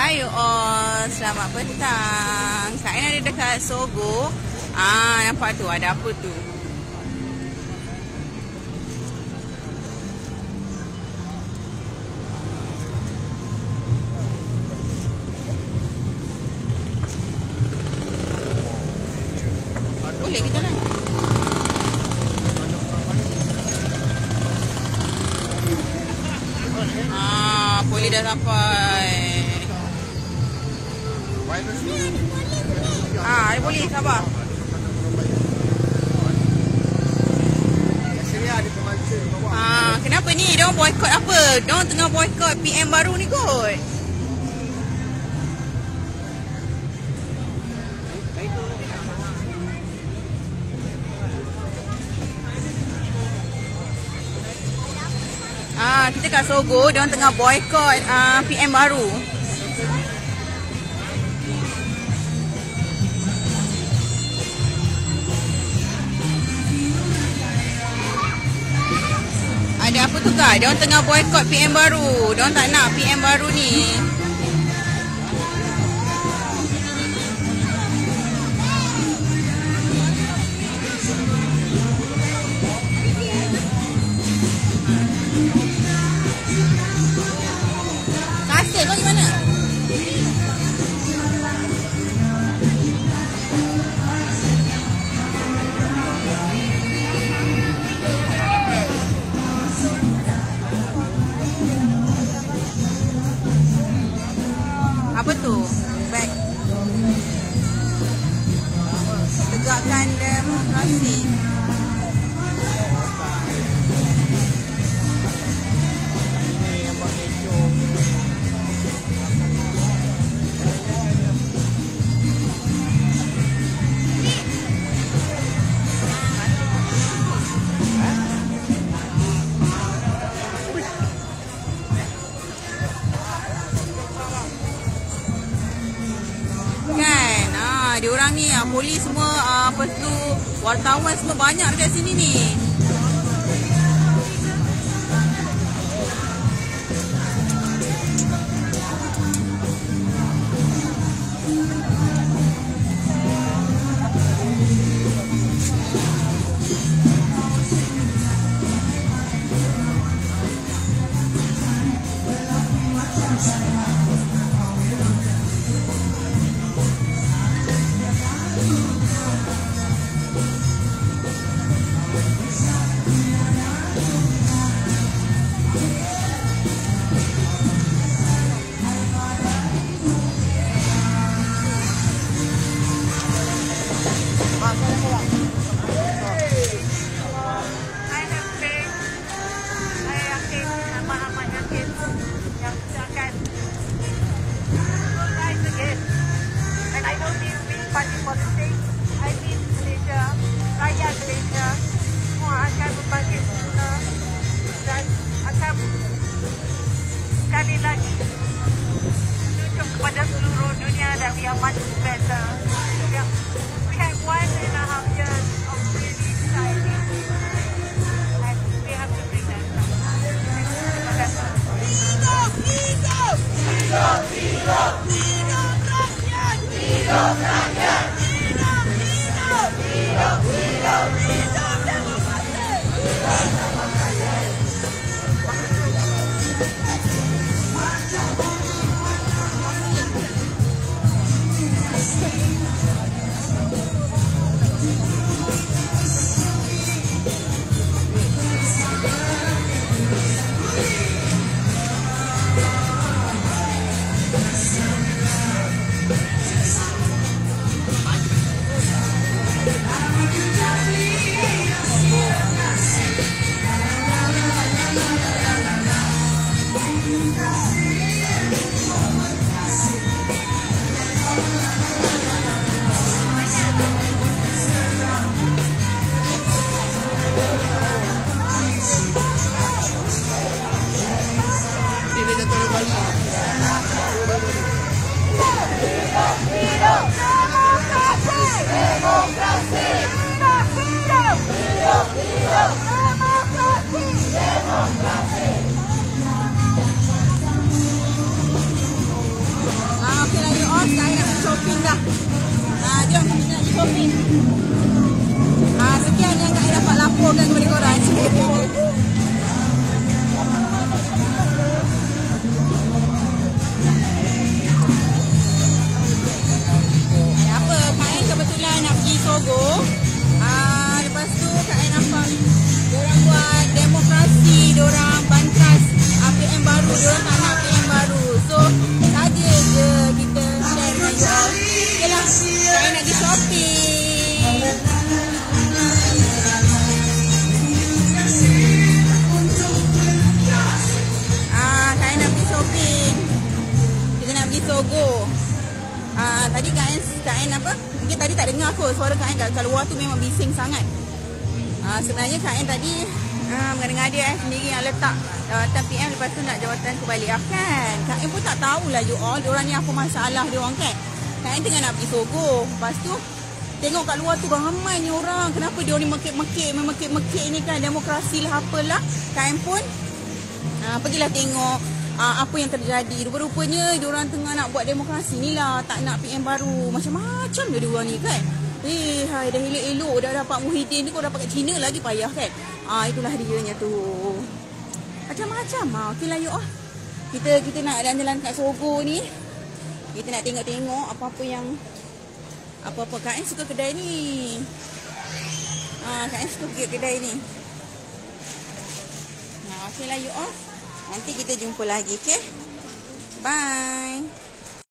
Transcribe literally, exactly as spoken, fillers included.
Hai all, selamat petang. Kak Ain ada dekat Sogo. Ah, nampak tu, ada apa tu? Boleh kita nak? Ah, boleh dah sampai. Ah, ada boleh, sabar. Ah, kenapa ni? Diorang boycott apa? Diorang tengah boycott P M baru ni kot. Ah, kita kat Sogo, diorang tengah boycott ah, P M baru. Ada apa tu Kak? Diorang tengah boycott P M baru. Diorang tak nak P M baru ni. Kasih kau di mana? Apa tu? Back. Tegakkan demokrasi. Kan, ah, diorang ni, ah, polis semua, ah, apa tu, wartawan semua banyak dekat sini ni. Sekali lagi tunjuk kepada seluruh dunia that we are much better. Yeah. We have one and a half years of really exciting and we have to bring that back. Terima kasih. Hidup, hidup, hidup, hidup, hidup rakyat, hidup rakyat, hidup, hidup, hidup, hidup, hidup demokrasi, hidup demokrasi. Ah, sekian yang Kak Ain dapat laporkan kepada korang. Apa, Kak Ain kebetulan nak pergi Sogo. Ah, lepas tu Kak Ain nampak diorang buat demokrasi, diorang bantras A P M baru, diorang tak nak A P M baru. So, saja je kita share dengan you all. Okay lah, Kak Ain nak pergi shopping. Ah, Kak Ain nak pergi shopping. Kita nak pergi Sogo. Ah, tadi Kak Ain, Kak Ain apa? Mungkin tadi tak dengar kot suara Kak Ain kat luar tu memang bising sangat. Ah, sebenarnya Kak Ain tadi ah, mendengar dia eh, sendiri yang letak jawatan P M, lepas tu nak jawatan kebalikan kan. Kak Ain pun tak tahulah you all, diorang ni apa masalah diorang kan. Kak Ain tengah nak pergi Sogo. Lepas tu tengok kat luar tu ramai ni orang. Kenapa diorang ni mekik-mekik, memekik-mekik ni kan, demokrasi lah apalah. Kak Ain pun ah, pergilah tengok ah, apa yang terjadi. Rupa-rupanya diorang tengah nak buat demokrasi ni lah, tak nak P M baru. Macam-macam dia diorang ni kan. Eh, hai, dah elok-elok dah dapat Muhyiddin ni, kau dapat kat China lagi payah kan. Ah, itulah dianya tu. Macam-macam ah. Okeylah yuk ah. Kita kita nak jalan-jalan kat Sogo ni. Kita nak tengok-tengok apa-apa yang apa-apa. Kak Ain suka kedai ni. Ah, Kak Ain suka pergi kedai ni. Nah, okeylah yuk ah. Nanti kita jumpa lagi, okey? Bye.